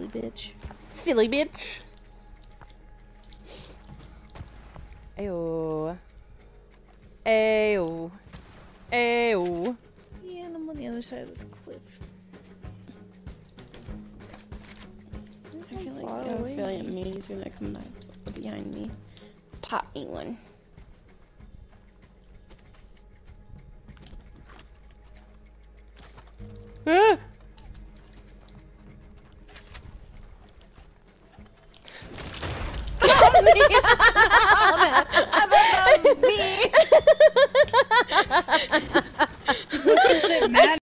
bitch. Silly bitch. Ayo. Ayo. Ayo. Yeah, and I'm on the other side of this cliff. I feel like the affiliate me's gonna come back behind me. Pop me one. Ah! Oh my god! I thought that was me! What does it matter?